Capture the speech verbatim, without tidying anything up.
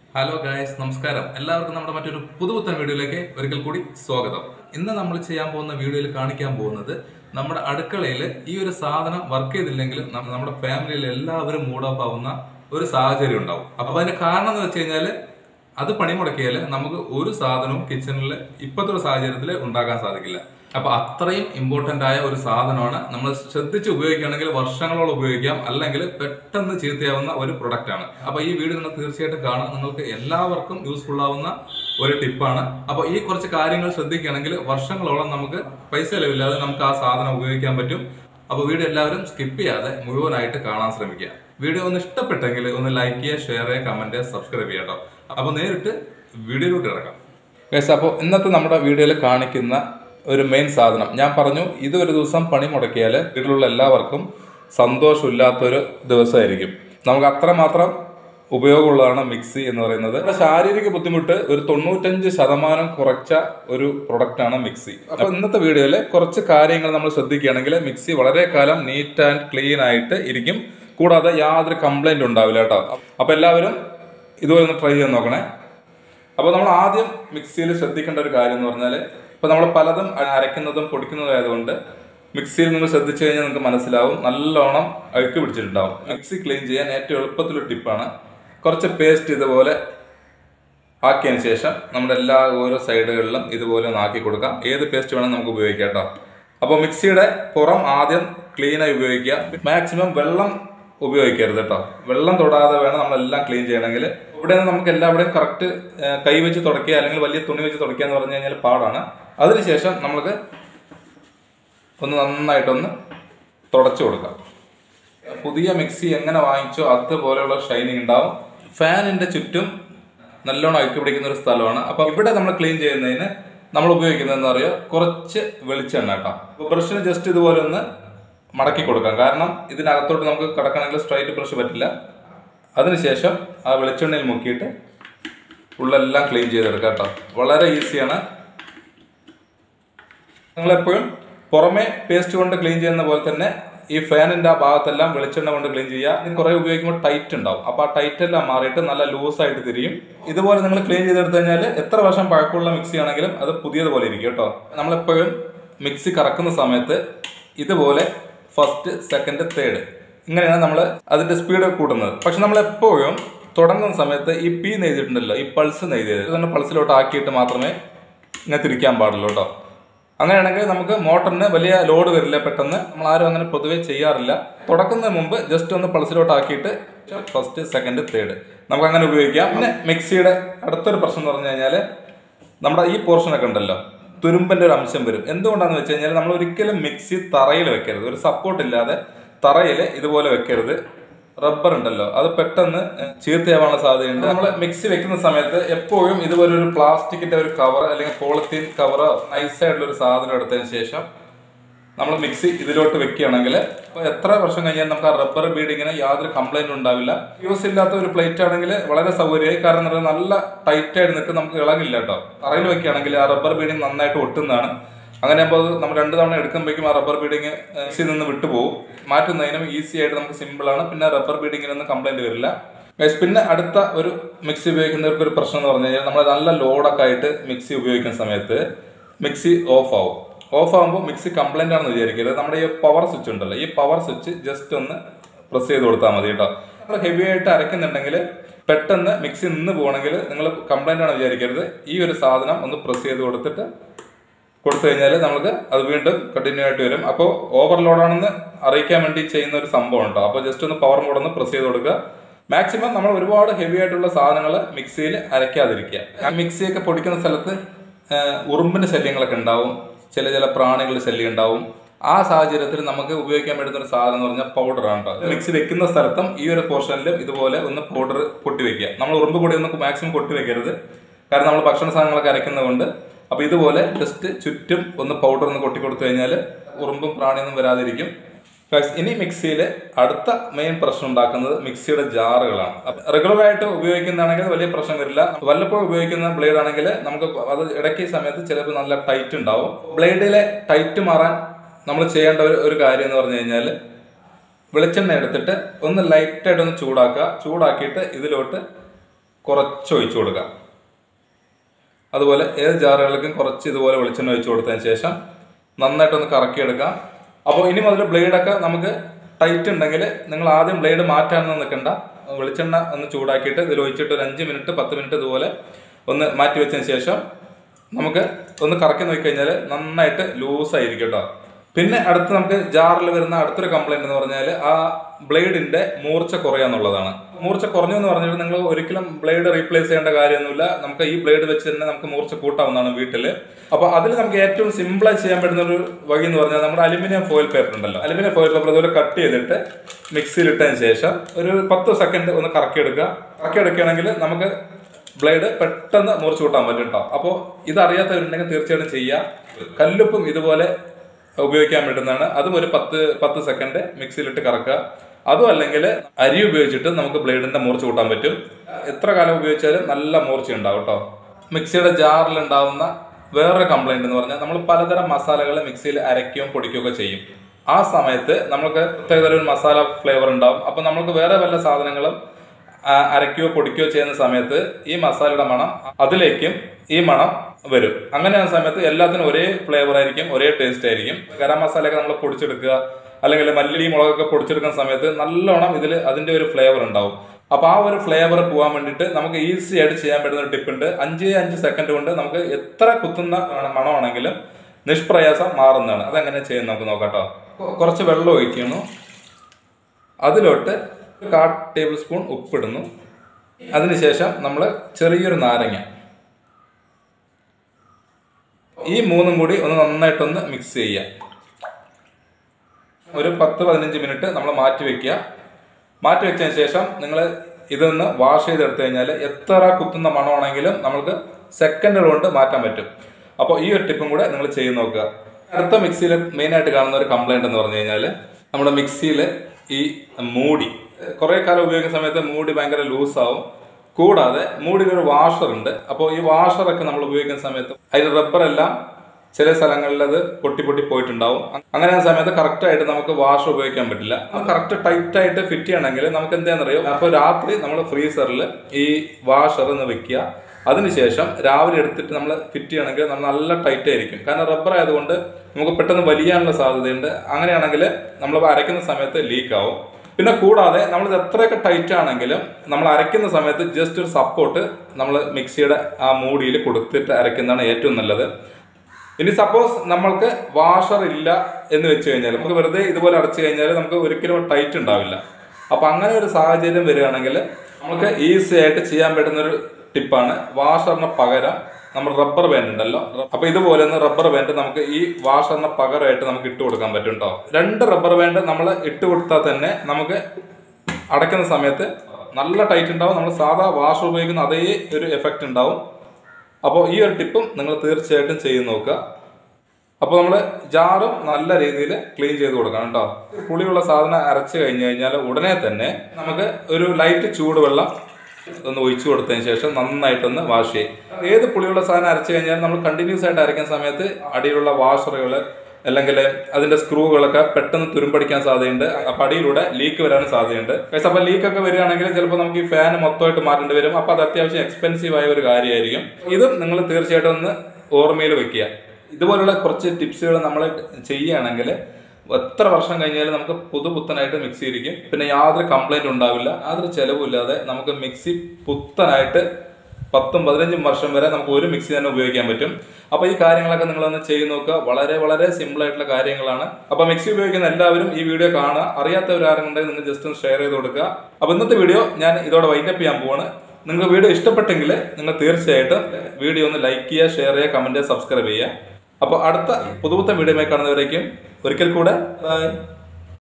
Hello guys, നമസ്കാരം. എല്ലാവർക്കും നമ്മുടെ മറ്റൊരു പുതുപുത്തൻ വീഡിയോയിലേക്ക് ഒരിക്കൽ കൂടി സ്വാഗതം. ഇന്ന് നമ്മൾ ചെയ്യാൻ പോകുന്ന വീഡിയോയിൽ കാണിക്കാൻ പോകുന്നത് നമ്മുടെ അടുക്കളയിൽ ഈ ഒരു സാധനം വർക്ക് ചെയ്തില്ലെങ്കിൽ നമ്മുടെ ഫാമിലിയിൽ എല്ലാവരും മൂഡ് ഓഫ് ആവുന്ന ഒരു സാഹചര്യം ഉണ്ടാവും. അപ്പൊ അതിന്റെ കാരണം എന്ന് വെച്ച് കഴിഞ്ഞാൽ അത് പണിമുടക്കിയാൽ നമുക്ക് ഒരു സാധനവും കിച്ചണിൽ ഇപ്പോഴത്തെ ഒരു സാഹചര്യത്തിൽ ഉണ്ടാക്കാൻ സാധിക്കില്ല. അപ്പൊ അത്രയും ഇമ്പോർട്ടന്റ് ആയ ഒരു സാധനമാണ്. നമ്മൾ ശ്രദ്ധിച്ച് ഉപയോഗിക്കുകയാണെങ്കിൽ വർഷങ്ങളോളം ഉപയോഗിക്കാം, അല്ലെങ്കിൽ പെട്ടെന്ന് ചീത്തയാവുന്ന ഒരു പ്രൊഡക്റ്റ് ആണ്. അപ്പൊ ഈ വീഡിയോ നിങ്ങൾ തീർച്ചയായിട്ടും കാണാം. നിങ്ങൾക്ക് എല്ലാവർക്കും യൂസ്ഫുൾ ആവുന്ന ഒരു ടിപ്പാണ്. അപ്പൊ ഈ കുറച്ച് കാര്യങ്ങൾ ശ്രദ്ധിക്കുകയാണെങ്കിൽ വർഷങ്ങളോളം നമുക്ക് പൈസ ചെലവില്ലാതെ നമുക്ക് ആ സാധനം ഉപയോഗിക്കാൻ പറ്റും. അപ്പൊ വീഡിയോ എല്ലാവരും സ്കിപ്പ് ചെയ്യാതെ മുഴുവനായിട്ട് കാണാൻ ശ്രമിക്കുക. വീഡിയോ ഒന്ന് ഇഷ്ടപ്പെട്ടെങ്കിൽ ഒന്ന് ലൈക്ക് ചെയ്യുക, ഷെയർ ചെയ്യുക, കമന്റ് ചെയ്യുക, സബ്സ്ക്രൈബ് ചെയ്യാം കേട്ടോ. അപ്പൊ നേരിട്ട് വീഡിയോയിലോട്ട് കിടക്കാം. അപ്പോൾ ഇന്നത്തെ നമ്മുടെ വീഡിയോയിൽ കാണിക്കുന്ന ഒരു മെയിൻ സാധനം ഞാൻ പറഞ്ഞു, ഇത് ഒരു ദിവസം പണി മുടക്കിയാൽ വീട്ടിലുള്ള എല്ലാവർക്കും സന്തോഷമില്ലാത്തൊരു ദിവസമായിരിക്കും. നമുക്ക് അത്രമാത്രം ഉപയോഗമുള്ളതാണ് മിക്സി എന്ന് പറയുന്നത്. ശാരീരിക ബുദ്ധിമുട്ട് ഒരു തൊണ്ണൂറ്റഞ്ച് ശതമാനം കുറച്ച ഒരു പ്രൊഡക്റ്റാണ് മിക്സി. അപ്പൊ ഇന്നത്തെ വീഡിയോയിൽ കുറച്ച് കാര്യങ്ങൾ നമ്മൾ ശ്രദ്ധിക്കുകയാണെങ്കിൽ മിക്സി വളരെ കാലം നീറ്റ് ആൻഡ് ക്ലീൻ ആയിട്ട് ഇരിക്കും, കൂടാതെ യാതൊരു കംപ്ലൈന്റ് ഉണ്ടാവില്ല കേട്ടോ. അപ്പൊ എല്ലാവരും ഇതുപോലെ ഒന്ന് ട്രൈ ചെയ്ത് നോക്കണേ. അപ്പോൾ നമ്മൾ ആദ്യം മിക്സിയിൽ ശ്രദ്ധിക്കേണ്ട ഒരു കാര്യം എന്ന് പറഞ്ഞാൽ, ഇപ്പൊ നമ്മൾ പലതും അരയ്ക്കുന്നതും പൊടിക്കുന്നതും ആയതുകൊണ്ട് മിക്സിയിൽ നിങ്ങൾ ശ്രദ്ധിച്ചു കഴിഞ്ഞാൽ നിങ്ങൾക്ക് മനസ്സിലാവും നല്ലോണം അഴുക്ക് പിടിച്ചിട്ടുണ്ടാവും. മിക്സി ക്ലീൻ ചെയ്യാൻ ഏറ്റവും എളുപ്പത്തിലൊരു ടിപ്പാണ് കുറച്ച് പേസ്റ്റ് ഇതുപോലെ ആക്കിയതിന് ശേഷം നമ്മുടെ എല്ലാ ഓരോ സൈഡുകളിലും ഇതുപോലെ ഒന്ന് ആക്കി കൊടുക്കാം. ഏത് പേസ്റ്റ് വേണം നമുക്ക് ഉപയോഗിക്കാം കേട്ടോ. അപ്പോൾ മിക്സിയുടെ പുറം ആദ്യം ക്ലീനായി ഉപയോഗിക്കുക. മാക്സിമം വെള്ളം ഉപയോഗിക്കരുത് കേട്ടോ. വെള്ളം തൊടാതെ വേണം നമ്മളെല്ലാം ക്ലീൻ ചെയ്യണമെങ്കിൽ. ഇവിടെ നിന്ന് നമുക്ക് എല്ലാവിടെയും കറക്റ്റ് കൈ വെച്ച് തുടക്കുക അല്ലെങ്കിൽ വലിയ തുണി വെച്ച് തുടക്കുക എന്ന് പറഞ്ഞു കഴിഞ്ഞാൽ പാടാണ്. അതിനുശേഷം നമുക്ക് ഒന്ന് നന്നായിട്ടൊന്ന് തുടച്ചു കൊടുക്കാം. പുതിയ മിക്സി എങ്ങനെ വാങ്ങിച്ചോ അതുപോലെയുള്ള ഷൈനിങ് ഉണ്ടാവും. ഫാനിന്റെ ചുറ്റും നല്ലോണം അഴുക്ക് പിടിക്കുന്ന ഒരു സ്ഥലമാണ്. അപ്പൊ ഇവിടെ നമ്മൾ ക്ലീൻ ചെയ്യുന്നതിന് നമ്മൾ ഉപയോഗിക്കുന്നതെന്ന് പറയുക കുറച്ച് വെളിച്ചെണ്ണ കേട്ടോ. അപ്പൊ ബ്രഷിന് ജസ്റ്റ് ഇതുപോലെ ഒന്ന് മടക്കി കൊടുക്കാം. കാരണം ഇതിനകത്തോട്ട് നമുക്ക് കിടക്കണമെങ്കിൽ സ്ട്രൈറ്റ് ബ്രഷ് പറ്റില്ല. അതിനുശേഷം ആ വെളിച്ചെണ്ണയിൽ മുക്കിയിട്ട് ഉള്ളെല്ലാം ക്ലീൻ ചെയ്തെടുക്കാം കേട്ടോ. വളരെ ഈസിയാണ്. നിങ്ങളെപ്പോഴും പുറമെ പേസ്റ്റ് കൊണ്ട് ക്ലീൻ ചെയ്യുന്ന പോലെ തന്നെ ഈ ഫാനിന്റെ ആ ഭാഗത്തെല്ലാം വെളിച്ചെണ്ണ കൊണ്ട് ക്ലീൻ ചെയ്യുക. ഇതിന് കുറെ ഉപയോഗിക്കുമ്പോൾ ടൈറ്റ് ഉണ്ടാവും. അപ്പൊ ആ ടൈറ്റ് എല്ലാം മാറിയിട്ട് നല്ല ലൂസായിട്ട് തിരിയും. ഇതുപോലെ നിങ്ങൾ ക്ലീൻ ചെയ്തെടുത്തു കഴിഞ്ഞാൽ എത്ര വർഷം പഴക്കമുള്ള മിക്സി ആണെങ്കിലും അത് പുതിയതുപോലെ ഇരിക്കും കേട്ടോ. നമ്മളെപ്പോഴും മിക്സി കറക്കുന്ന സമയത്ത് ഇതുപോലെ ഫസ്റ്റ്, സെക്കൻഡ്, തേർഡ് ഇങ്ങനെയാണ് നമ്മൾ അതിന്റെ സ്പീഡ് കൂട്ടുന്നത്. പക്ഷെ നമ്മൾ എപ്പോഴും തുടങ്ങുന്ന സമയത്ത് ഈ പി നെയ്തിട്ടുണ്ടല്ലോ, ഈ പൾസ് നെയ്തത് തന്നെ പൾസിലോട്ട് ആക്കിയിട്ട് മാത്രമേ ഇങ്ങനെ തിരിക്കാൻ പാടുള്ളൂ കേട്ടോ. അങ്ങനെയാണെങ്കിൽ നമുക്ക് മോട്ടറിന് വലിയ ലോഡ് വരില്ല പെട്ടെന്ന്. നമ്മൾ ആരും അങ്ങനെ പൊതുവെ ചെയ്യാറില്ല. തുടക്കുന്നതിന് മുമ്പ് ജസ്റ്റ് ഒന്ന് പൾസിലോട്ട് ആക്കിയിട്ട് ഫസ്റ്റ്, സെക്കൻഡ്, തേർഡ് നമുക്ക് അങ്ങനെ ഉപയോഗിക്കാം. പിന്നെ മിക്സിയുടെ അടുത്തൊരു പ്രശ്നം എന്ന് പറഞ്ഞു കഴിഞ്ഞാൽ നമ്മുടെ ഈ പോർഷനൊക്കെ ഉണ്ടല്ലോ, തുരുമ്പിന്റെ ഒരു അംശം വരും. എന്തുകൊണ്ടാന്ന് വെച്ച് കഴിഞ്ഞാൽ നമ്മൾ ഒരിക്കലും മിക്സി തറയിൽ വെക്കരുത്. ഒരു സപ്പോർട്ട് ഇല്ലാതെ തറയിൽ ഇതുപോലെ വെക്കരുത്. റബ്ബർ ഉണ്ടല്ലോ, അത് പെട്ടെന്ന് ചീത്തയാവാനുള്ള സാധ്യതയുണ്ട്. നമ്മൾ മിക്സി വെക്കുന്ന സമയത്ത് എപ്പോഴും ഇതുപോലെ ഒരു പ്ലാസ്റ്റിക്കിന്റെ ഒരു കവർ അല്ലെങ്കിൽ പോളിത്തീൻ കവറോ നൈസായിട്ടുള്ള ഒരു സാധനം എടുത്തതിന് ശേഷം നമ്മൾ മിക്സി ഇതിലോട്ട് വെക്കുകയാണെങ്കിൽ എത്ര വർഷം കഴിഞ്ഞാൽ നമുക്ക് ആ റബ്ബർ ബീഡിങ്ങിന് യാതൊരു കംപ്ലൈന്റും ഉണ്ടാവില്ല. യൂസ് ഇല്ലാത്ത ഒരു പ്ലേറ്റ് ആണെങ്കിൽ വളരെ സൗകര്യമായി. കാരണം നല്ല ടൈറ്റ് ആയിട്ട് നിൽക്കും, നമുക്ക് ഇളകില്ല കേട്ടോ. തറയിൽ വെക്കുകയാണെങ്കിൽ ആ റബ്ബർ ബീഡിങ് നന്നായിട്ട് ഒട്ടുന്നതാണ്. അങ്ങനെ ആകുമ്പോൾ നമ്മൾ രണ്ട് തവണ എടുക്കുമ്പോഴേക്കും ആ റബ്ബർ ബീഡിങ് മിക്സിയിൽ നിന്ന് വിട്ടുപോകും. മാറ്റുന്നതിനും ഈസി ആയിട്ട് നമുക്ക് സിമ്പിളാണ്. പിന്നെ റബ്ബർ ബീഡിങ്ങിനൊന്നും കംപ്ലൈന്റ് വരില്ല. പിന്നെ അടുത്ത ഒരു മിക്സി ഉപയോഗിക്കുന്നവർക്ക് ഒരു പ്രശ്നം എന്ന് പറഞ്ഞു കഴിഞ്ഞാൽ നമ്മൾ നല്ല ലോഡൊക്കെ ആയിട്ട് മിക്സി ഉപയോഗിക്കുന്ന സമയത്ത് മിക്സി ഓഫ് ആവും. ഓഫ് ആകുമ്പോൾ മിക്സി കംപ്ലൈന്റ് ആണെന്ന് വിചാരിക്കരുത്. നമ്മുടെ ഈ പവർ സ്വിച്ച് ഉണ്ടല്ലോ, ഈ പവർ സ്വിച്ച് ജസ്റ്റ് ഒന്ന് പ്രസ് ചെയ്ത് കൊടുത്താൽ മതി കേട്ടോ. നമ്മൾ ഹെവി ആയിട്ട് അരയ്ക്കുന്നുണ്ടെങ്കിൽ പെട്ടെന്ന് മിക്സി നിന്ന് പോകണമെങ്കിൽ നിങ്ങൾ കംപ്ലൈന്റ് ആണെന്ന് വിചാരിക്കരുത്. ഈ ഒരു സാധനം ഒന്ന് പ്രസ് ചെയ്ത് കൊടുത്തിട്ട് കൊടുത്തു കഴിഞ്ഞാൽ നമുക്ക് അത് വീണ്ടും കണ്ടിന്യൂ ആയിട്ട് വരും. അപ്പോൾ ഓവർലോഡാണെന്ന് അറിയിക്കാൻ വേണ്ടി ചെയ്യുന്ന ഒരു സംഭവം ഉണ്ടോ. അപ്പോൾ ജസ്റ്റ് ഒന്ന് പവർ മോഡ് ഒന്ന് പ്രസ് ചെയ്ത് കൊടുക്കുക. മാക്സിമം നമ്മൾ ഒരുപാട് ഹെവി ആയിട്ടുള്ള സാധനങ്ങൾ മിക്സിയിൽ അരയ്ക്കാതിരിക്കുക. ആ മിക്സിയൊക്കെ പൊടിക്കുന്ന സ്ഥലത്ത് ഉറുമ്പിന്റെ ശല്യങ്ങളൊക്കെ ഉണ്ടാവും, ചില ചില പ്രാണികളുടെ ശല്യം ഉണ്ടാവും. ആ സാഹചര്യത്തിൽ നമുക്ക് ഉപയോഗിക്കാൻ പറ്റുന്ന ഒരു സാധനം എന്ന് പറഞ്ഞാൽ പൗഡറാണ് കേട്ടോ. മിക്സി വെക്കുന്ന സ്ഥലത്തും ഈ ഒരു പോർഷനിലും ഇതുപോലെ ഒന്ന് പൗഡർ കൊട്ടി വെക്കുക. നമ്മൾ ഉറുമ്പ് പൊടി ഒന്ന് മാക്സിമം കൊട്ടി വെക്കരുത്, കാരണം നമ്മൾ ഭക്ഷണ സാധനങ്ങളൊക്കെ അരയ്ക്കുന്നതുകൊണ്ട്. അപ്പൊ ഇതുപോലെ ജസ്റ്റ് ചുറ്റും ഒന്ന് പൗഡർ ഒന്ന് കൊട്ടി കൊടുത്തു കഴിഞ്ഞാൽ ഉറുമ്പും പ്രാണിയൊന്നും വരാതിരിക്കും. ഇനി മിക്സിയിൽ അടുത്ത മെയിൻ പ്രശ്നം ഉണ്ടാക്കുന്നത് മിക്സിയുടെ ജാറുകളാണ്. റെഗുലർ ആയിട്ട് ഉപയോഗിക്കുന്നതാണെങ്കിൽ വലിയ പ്രശ്നം വരില്ല. വല്ലപ്പോഴും ഉപയോഗിക്കുന്ന ബ്ലേഡ് ആണെങ്കിൽ നമുക്ക് അത് ഇടയ്ക്ക് സമയത്ത് ചിലപ്പോൾ നല്ല ടൈറ്റ് ഉണ്ടാവും. ബ്ലേഡിലെ ടൈറ്റ് മാറാൻ നമ്മൾ ചെയ്യേണ്ട ഒരു ഒരു കാര്യം എന്ന് പറഞ്ഞു കഴിഞ്ഞാൽ വെളിച്ചെണ്ണ എടുത്തിട്ട് ഒന്ന് ലൈറ്റായിട്ട് ഒന്ന് ചൂടാക്കുക. ചൂടാക്കിയിട്ട് ഇതിലോട്ട് കുറച്ച് ഒഴിച്ചു കൊടുക്കുക. അതുപോലെ ഏത് ജാറുകൾക്കും കുറച്ച് ഇതുപോലെ വെളിച്ചെണ്ണ ഒഴിച്ചു കൊടുത്തതിന് ശേഷം നന്നായിട്ടൊന്ന് കറക്കിയെടുക്കാം. അപ്പോൾ ഇനി മുതൽ ബ്ലേഡൊക്കെ നമുക്ക് ടൈറ്റ് ഉണ്ടെങ്കിൽ നിങ്ങൾ ആദ്യം ബ്ലേഡ് മാറ്റാനൊന്നും നിൽക്കണ്ട. വെളിച്ചെണ്ണ ഒന്ന് ചൂടാക്കിയിട്ട് ഇതിൽ ഒഴിച്ചിട്ട് ഒരു അഞ്ച് മിനിറ്റ് പത്ത് മിനിറ്റ് ഇതുപോലെ ഒന്ന് മാറ്റി വെച്ചതിന് ശേഷം നമുക്ക് ഒന്ന് കറക്കി നോക്കിക്കഴിഞ്ഞാൽ നന്നായിട്ട് ലൂസായിരിക്കും കേട്ടോ. പിന്നെ അടുത്ത് നമുക്ക് ജാറിൽ വരുന്ന അടുത്തൊരു കംപ്ലൈൻറ്റ് എന്ന് പറഞ്ഞാൽ ആ ബ്ലേഡിൻ്റെ മൂർച്ച കുറയാന്നുള്ളതാണ്. മൂർച്ച കുറഞ്ഞു എന്ന് പറഞ്ഞിട്ട് നിങ്ങൾ ഒരിക്കലും ബ്ലേഡ് റീപ്ലേസ് ചെയ്യേണ്ട കാര്യമൊന്നുമില്ല. നമുക്ക് ഈ ബ്ലേഡ് വെച്ച് തന്നെ നമുക്ക് മൂർച്ച കൂട്ടാവുന്നതാണ് വീട്ടിൽ. അപ്പോൾ അതിൽ നമുക്ക് ഏറ്റവും സിമ്പിളായി ചെയ്യാൻ പറ്റുന്ന ഒരു വഴി എന്ന് പറഞ്ഞാൽ നമ്മുടെ അലുമിനിയം ഫോയിൽ പേപ്പർ ഉണ്ടല്ലോ, അലുമിനിയം ഫോയിൽ പേപ്പർ അതുപോലെ കട്ട് ചെയ്തിട്ട് മിക്സിയിലിട്ടതിന് ശേഷം ഒരു പത്ത് സെക്കൻഡ് ഒന്ന് കറക്കിയെടുക്കുക. കറക്കിയെടുക്കുകയാണെങ്കിൽ നമുക്ക് ബ്ലേഡ് പെട്ടെന്ന് മുറിച്ച് കൂട്ടാൻ പറ്റും കേട്ടോ. അപ്പോൾ ഇതറിയാത്തവരുണ്ടെങ്കിൽ തീർച്ചയായിട്ടും ചെയ്യുക. കല്ലുപ്പും ഇതുപോലെ ഉപയോഗിക്കാൻ പറ്റുന്നതാണ്. അതും ഒരു പത്ത് പത്ത് സെക്കൻഡ് മിക്സിയിലിട്ട് കറക്കുക. അതും അല്ലെങ്കിൽ അരി ഉപയോഗിച്ചിട്ട് നമുക്ക് ബ്ലേഡിന്റെ മൂർച്ച കൂട്ടാൻ പറ്റും. എത്ര കാലം ഉപയോഗിച്ചാലും നല്ല മൂർച്ച ഉണ്ടാവും കേട്ടോ. മിക്സിയുടെ ജാറിൽ ഉണ്ടാവുന്ന വേറൊരു കംപ്ലൈന്റ് എന്ന് പറഞ്ഞാൽ നമ്മൾ പലതരം മസാലകൾ മിക്സിയിൽ അരയ്ക്കുകയും പൊടിക്കുകയൊക്കെ ചെയ്യും. ആ സമയത്ത് നമുക്ക് പ്രത്യേകതരം ഒരു മസാല ഫ്ലേവർ ഉണ്ടാവും. അപ്പം നമുക്ക് വേറെ വല്ല സാധനങ്ങളും അരയ്ക്കുകയോ പൊടിക്കുകയോ ചെയ്യുന്ന സമയത്ത് ഈ മസാലയുടെ മണം അതിലേക്കും ഈ മണം വരും. അങ്ങനെയുള്ള സമയത്ത് എല്ലാത്തിനും ഒരേ ഫ്ലേവർ ആയിരിക്കും, ഒരേ ടേസ്റ്റ് ആയിരിക്കും. ഗരം മസാലയൊക്കെ നമ്മൾ പൊടിച്ചെടുക്കുക അല്ലെങ്കിൽ മല്ലി മുളകൊക്കെ പൊടിച്ചെടുക്കുന്ന സമയത്ത് നല്ലോണം ഇതിൽ അതിൻ്റെ ഒരു ഫ്ലേവർ ഉണ്ടാവും. അപ്പോൾ ആ ഒരു ഫ്ലേവർ പോകാൻ വേണ്ടിയിട്ട് നമുക്ക് ഈസി ആയിട്ട് ചെയ്യാൻ പറ്റുന്ന ഒരു ടിപ്പുണ്ട്. അഞ്ച് അഞ്ച് സെക്കൻഡ് കൊണ്ട് നമുക്ക് എത്ര കുത്തുന്ന മണമാണെങ്കിലും നിഷ്പ്രയാസം മാറുന്നതാണ്. അതെങ്ങനെ ചെയ്യുന്നത് നമുക്ക് നോക്കാം കേട്ടോ. കുറച്ച് വെള്ളം ഒഴിക്കുന്നു, അതിലോട്ട് കാൽ ടേബിൾ സ്പൂൺ ഉപ്പിടുന്നു. അതിനുശേഷം നമ്മൾ ചെറിയൊരു നാരങ്ങ, ഈ മൂന്നും കൂടി ഒന്ന് നന്നായിട്ടൊന്ന് മിക്സ് ചെയ്യുക. ഒരു പത്ത് പതിനഞ്ച് മിനിറ്റ് നമ്മൾ മാറ്റി വെക്കുക. മാറ്റി വെച്ചതിന് ശേഷം നിങ്ങൾ ഇതൊന്ന് വാഷ് ചെയ്തെടുത്തു കഴിഞ്ഞാൽ എത്ര കുത്തുന്ന മണമാണെങ്കിലും നമുക്ക് സെക്കൻഡുകൾ കൊണ്ട് മാറ്റാൻ പറ്റും. അപ്പോൾ ഈ ഒരു ടിപ്പും കൂടെ നിങ്ങൾ ചെയ്ത് നോക്കുക. അടുത്ത മിക്സിയിൽ മെയിനായിട്ട് കാണുന്ന ഒരു കംപ്ലൈൻറ്റ് എന്ന് പറഞ്ഞു കഴിഞ്ഞാൽ നമ്മുടെ മിക്സിയിൽ ഈ മൂടി കുറേ കാലം ഉപയോഗിക്കുന്ന സമയത്ത് മൂടി ഭയങ്കര ലൂസാവും. കൂടാതെ മൂടിയിലൊരു വാഷറുണ്ട്. അപ്പോൾ ഈ വാഷറൊക്കെ നമ്മൾ ഉപയോഗിക്കുന്ന സമയത്ത് അതിൻ്റെ റബ്ബറെല്ലാം ചില സ്ഥലങ്ങളിൽ അത് പൊട്ടി പൊട്ടി പോയിട്ടുണ്ടാവും. അങ്ങനെ സമയത്ത് കറക്റ്റായിട്ട് നമുക്ക് വാഷ് ഉപയോഗിക്കാൻ പറ്റില്ല. കറക്റ്റ് ടൈറ്റായിട്ട് ഫിറ്റ് ചെയ്യണമെങ്കിൽ നമുക്ക് എന്താണെന്നറിയോ, അപ്പോൾ രാത്രി നമ്മൾ ഫ്രീസറിൽ ഈ വാഷർ ഒന്ന് വെക്കുക. അതിനുശേഷം രാവിലെ എടുത്തിട്ട് നമ്മൾ ഫിറ്റ് ചെയ്യണമെങ്കിൽ നമ്മൾ നല്ല ടൈറ്റ് ആയിരിക്കും. കാരണം റബ്ബർ ആയതുകൊണ്ട് നമുക്ക് പെട്ടെന്ന് വലിയാനുള്ള സാധ്യതയുണ്ട്. അങ്ങനെയാണെങ്കിൽ നമ്മൾ അരയ്ക്കുന്ന സമയത്ത് ലീക്ക് ആവും. പിന്നെ കൂടാതെ നമ്മളിത് എത്രയൊക്കെ ടൈറ്റ് ആണെങ്കിലും നമ്മൾ അരയ്ക്കുന്ന സമയത്ത് ജസ്റ്റ് ഒരു സപ്പോർട്ട് നമ്മൾ മിക്സിയുടെ ആ മൂടിയിൽ കൊടുത്തിട്ട് അരയ്ക്കുന്നതാണ് ഏറ്റവും നല്ലത്. ഇനി സപ്പോസ് നമ്മൾക്ക് വാഷർ ഇല്ല എന്ന് വെച്ച് കഴിഞ്ഞാൽ നമുക്ക് വെറുതെ ഇതുപോലെ അടച്ചു കഴിഞ്ഞാൽ നമുക്ക് ഒരിക്കലും ടൈറ്റ് ഉണ്ടാവില്ല. അപ്പം അങ്ങനെ ഒരു സാഹചര്യം വരികയാണെങ്കിൽ നമുക്ക് ഈസി ആയിട്ട് ചെയ്യാൻ പറ്റുന്നൊരു ടിപ്പാണ് വാഷറിന് പകരം നമ്മൾ റബ്ബർ ബാൻഡ് ഉണ്ടല്ലോ. അപ്പൊ ഇതുപോലെ ഒന്ന് റബ്ബർ ബാൻഡ് നമുക്ക് ഈ വാഷറിന് പകരമായിട്ട് നമുക്ക് ഇട്ട് കൊടുക്കാൻ പറ്റും കേട്ടോ. രണ്ട് റബ്ബർ ബാൻഡ് നമ്മൾ ഇട്ട് കൊടുത്താൽ തന്നെ നമുക്ക് അടയ്ക്കുന്ന സമയത്ത് നല്ല ടൈറ്റ് ഉണ്ടാവും. നമ്മൾ സാധാ വാഷർ ഉപയോഗിക്കുന്ന അതേ ഒരു എഫക്റ്റ് ഉണ്ടാവും. അപ്പോൾ ഈ ഒരു ടിപ്പും നിങ്ങൾ തീർച്ചയായിട്ടും ചെയ്ത് നോക്കുക. അപ്പോൾ നമ്മൾ ജാറും നല്ല രീതിയിൽ ക്ലീൻ ചെയ്ത് കൊടുക്കണം കേട്ടോ. പുളിയുള്ള സാധനം അരച്ച് കഴിഞ്ഞ് കഴിഞ്ഞാൽ ഉടനെ തന്നെ നമുക്ക് ഒരു ലൈറ്റ് ചൂടുവെള്ളം ഒന്ന് ഒഴിച്ചു കൊടുത്തതിന് ശേഷം നന്നായിട്ടൊന്ന് വാഷ് ചെയ്യും. ഏത് പുളിയുള്ള സാധനം അരച്ചു കഴിഞ്ഞാൽ നമ്മൾ കണ്ടിന്യൂസ് ആയിട്ട് അരയ്ക്കുന്ന സമയത്ത് അടിയിലുള്ള വാഷറുകൾ അല്ലെങ്കിൽ അതിന്റെ സ്ക്രൂകളൊക്കെ പെട്ടെന്ന് തുരുമ്പടിക്കാൻ സാധ്യതയുണ്ട്. അപ്പം അടിയിലൂടെ ലീക്ക് വരാനും സാധ്യതയുണ്ട്. അപ്പം ലീക്കൊക്കെ വരികയാണെങ്കിൽ ചിലപ്പോൾ നമുക്ക് ഈ ഫാൻ മൊത്തമായിട്ട് മാറ്റേണ്ടി വരും. അപ്പോൾ അത് അത്യാവശ്യം എക്സ്പെൻസീവ് ആയ ഒരു കാര്യമായിരിക്കും. ഇതും നിങ്ങൾ തീർച്ചയായിട്ടും ഒന്ന് ഓർമ്മയിൽ വെക്കുക. ഇതുപോലുള്ള കുറച്ച് ടിപ്സുകൾ നമ്മൾ ചെയ്യുകയാണെങ്കിൽ എത്ര വർഷം കഴിഞ്ഞാലും നമുക്ക് പുതുപുത്തനായിട്ട് മിക്സി ഇരിക്കും. പിന്നെ യാതൊരു കംപ്ലൈൻറ്റ് ഉണ്ടാവില്ല. യാതൊരു ചിലവില്ലാതെ നമുക്ക് മിക്സി പുത്തനായിട്ട് പത്തും പതിനഞ്ചും വർഷം വരെ നമുക്ക് ഒരു മിക്സി തന്നെ ഉപയോഗിക്കാൻ പറ്റും. അപ്പോൾ ഈ കാര്യങ്ങളൊക്കെ നിങ്ങളൊന്ന് ചെയ്ത് നോക്കുക. വളരെ വളരെ സിമ്പിൾ ആയിട്ടുള്ള കാര്യങ്ങളാണ്. അപ്പോൾ മിക്സി ഉപയോഗിക്കുന്ന എല്ലാവരും ഈ വീഡിയോ കാണുക. അറിയാത്തവരാരുണ്ടെങ്കിൽ നിങ്ങൾ ജസ്റ്റ് ഒന്ന് ഷെയർ ചെയ്ത് കൊടുക്കുക. അപ്പോൾ ഇന്നത്തെ വീഡിയോ ഞാൻ ഇതോടെ വൈൻഡപ്പ് ചെയ്യാൻ പോവാണ്. നിങ്ങൾക്ക് വീഡിയോ ഇഷ്ടപ്പെട്ടെങ്കിൽ നിങ്ങൾ തീർച്ചയായിട്ടും വീഡിയോ ഒന്ന് ലൈക്ക് ചെയ്യുക, ഷെയർ ചെയ്യുക, കമൻറ്റ് ചെയ്യുക, സബ്സ്ക്രൈബ് ചെയ്യുക. അപ്പോൾ അടുത്ത പുതുപുത്തൻ വീഡിയോയുമായി കാണുന്നവരേക്കും ഒരിക്കൽ കൂടെ ബൈ.